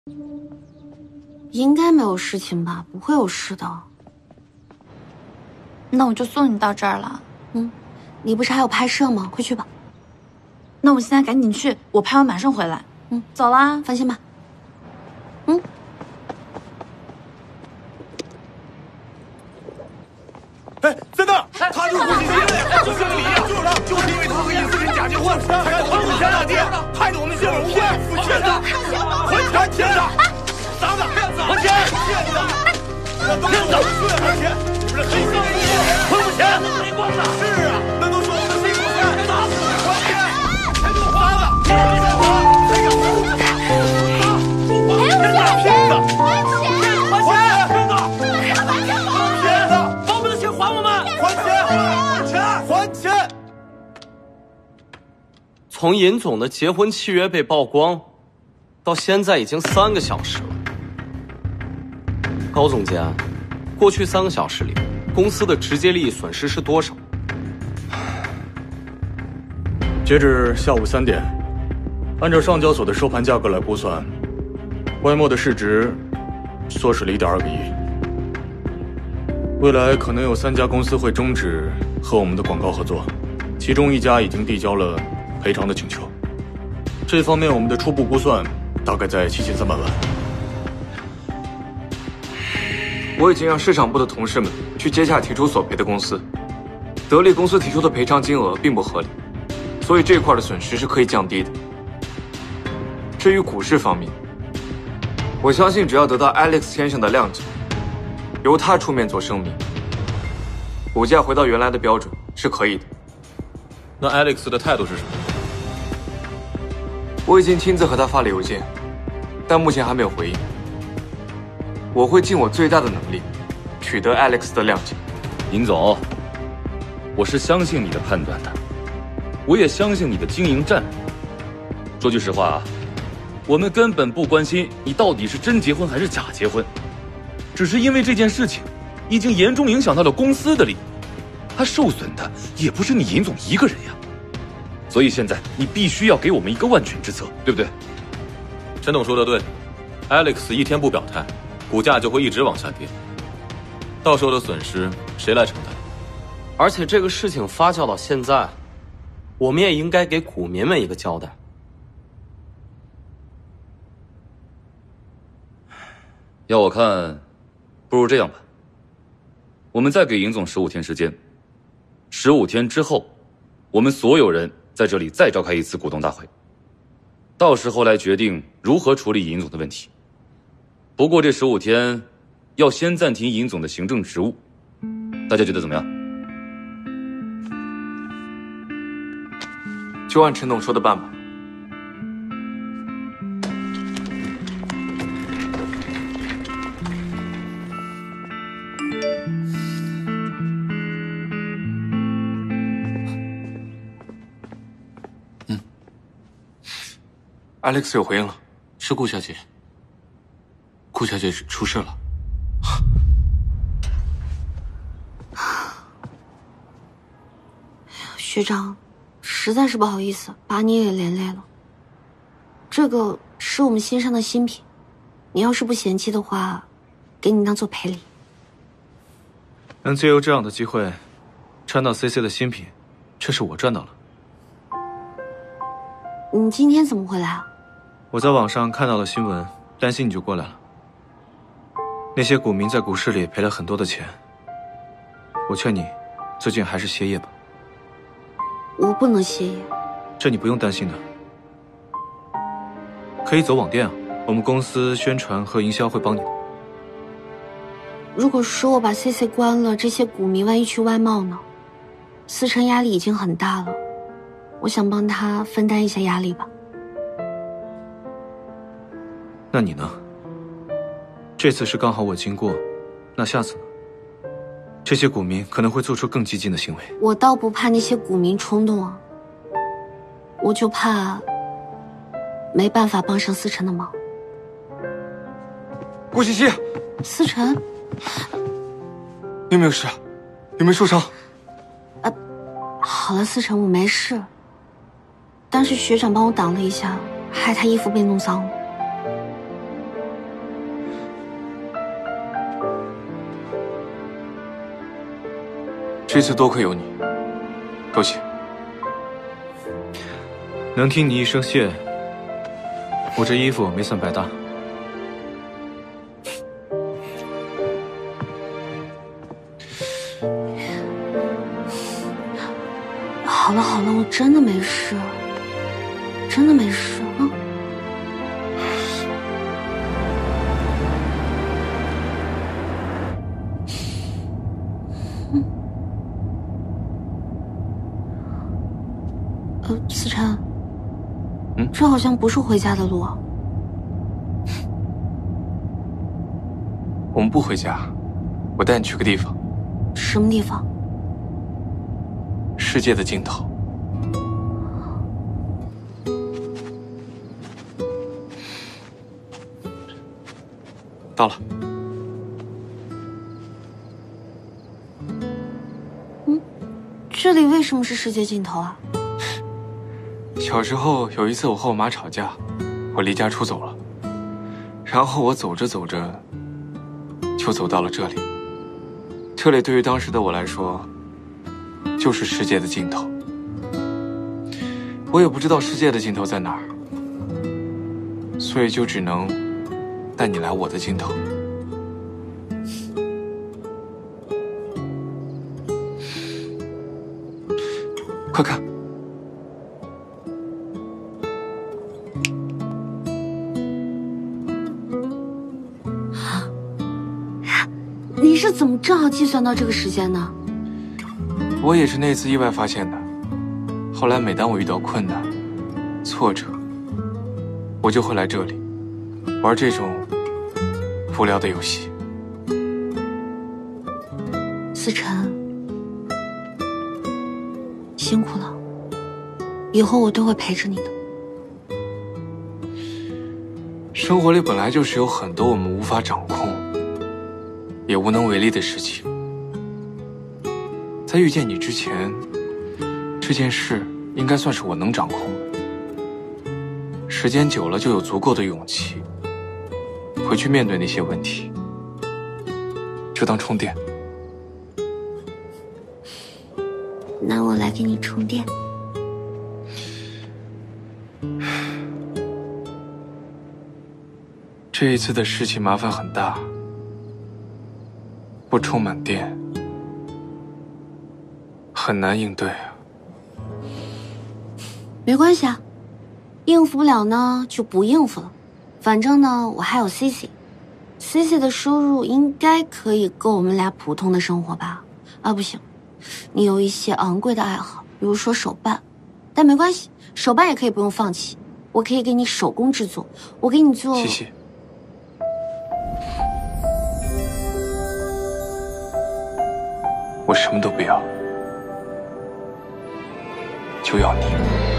应该没有事情吧？不会有事的。 那我就送你到这儿了。 你不是还有拍摄吗？快去吧。 那我现在赶紧去，我拍完马上回来。走啦， 放心吧。 哎，在那儿，他就是胡信息，就姓李呀，就是他，就是因为他和尹思辰假结婚，才让他母钱大跌，害得我们血本无归。骗子，还钱的，傻子，还钱，骗子，骗子，还钱，你不是黑心人，还我钱，没光的。是啊，那都是我们的辛苦钱，打死你，还钱，还给我花了，还给我花，还给我花，骗子，骗子，还钱，还钱，骗子，骗子，把我们的钱还我们，还钱，还钱，还钱。 从尹总的结婚契约被曝光，到现在已经3个小时了。高总监，过去3个小时里，公司的直接利益损失是多少？ 截至下午3点，按照上交所的收盘价格来估算，YMO的市值缩水了1.2个亿。未来可能有3家公司会终止和我们的广告合作，其中1家已经递交了赔偿的请求。这方面我们的初步估算大概在7300万。 我已经让市场部的同事们去接洽提出索赔的公司，得利公司提出的赔偿金额并不合理，所以这块的损失是可以降低的。至于股市方面，我相信只要得到 Alex 先生的谅解，由他出面做声明，股价回到原来的标准是可以的。 那 Alex 的态度是什么？ 我已经亲自和他发了邮件，但目前还没有回应。我会尽我最大的能力，取得 Alex 的谅解。 尹总，我是相信你的判断的，我也相信你的经营战略。说句实话啊，我们根本不关心你到底是真结婚还是假结婚，只是因为这件事情已经严重影响到了公司的利益，它受损的也不是你尹总一个人呀。所以现在你必须要给我们一个万全之策，对不对？ 陈董说的对 ，Alex 一天不表态，股价就会一直往下跌，到时候的损失谁来承担？ 而且这个事情发酵到现在，我们也应该给股民们一个交代。 要我看，不如这样吧，我们再给尹总15天时间，15天之后，我们所有人在这里再召开一次股东大会，到时候来决定如何处理尹总的问题。不过这15天要先暂停尹总的行政职务，大家觉得怎么样？ 就按陈董说的办吧。Alex 有回应了，是顾小姐。顾小姐出事了。 学长，实在是不好意思，把你也连累了。这个是我们新上的新品，你要是不嫌弃的话，给你当做赔礼。 能借由这样的机会穿到 CC 的新品，却是我赚到了。 你今天怎么回来啊？ 我在网上看到了新闻，担心你就过来了。那些股民在股市里赔了很多的钱，我劝你最近还是歇业吧。 我不能歇业。 这你不用担心的，可以走网店啊，我们公司宣传和营销会帮你的。 如果说我把 CC 关了，这些股民万一去外贸呢？思辰压力已经很大了，我想帮他分担一下压力吧。 那你呢？这次是刚好我经过，那下次呢？这些股民可能会做出更激进的行为。 我倒不怕那些股民冲动啊，我就怕没办法帮上思辰的忙。 顾西西， 思辰， 你有没有事？有没有受伤？ 好了，思辰，我没事。但是学长帮我挡了一下，害他衣服被弄脏了。 这次多亏有你，多谢。 能听你一声谢，我这衣服没算白搭。 好了好了，我真的没事，真的没事啊。思辰，这好像不是回家的路啊。 我们不回家，我带你去个地方。 什么地方？ 世界的尽头。到了。 这里为什么是世界尽头啊？ 小时候有一次，我和我妈吵架，我离家出走了，然后我走着走着，就走到了这里。这里对于当时的我来说，就是世界的尽头。我也不知道世界的尽头在哪儿，所以就只能带你来我的尽头。快看， 你是怎么正好计算到这个时间呢？ 我也是那次意外发现的。后来每当我遇到困难、挫折，我就会来这里，玩这种无聊的游戏。 思辰，辛苦了，以后我都会陪着你的。 生活里本来就是有很多我们无法掌控，也无能为力的事情。在遇见你之前，这件事应该算是我能掌控的。时间久了，就有足够的勇气回去面对那些问题，就当充电。 那我来给你充电。 这一次的事情麻烦很大，不充满电很难应对啊。 没关系啊，应付不了呢就不应付了。反正呢，我还有 CC 的收入应该可以够我们俩普通的生活吧？啊，不行，你有一些昂贵的爱好，比如说手办，但没关系，手办也可以不用放弃，我可以给你手工制作，我给你做。 谢谢。我什么都不要，就要你。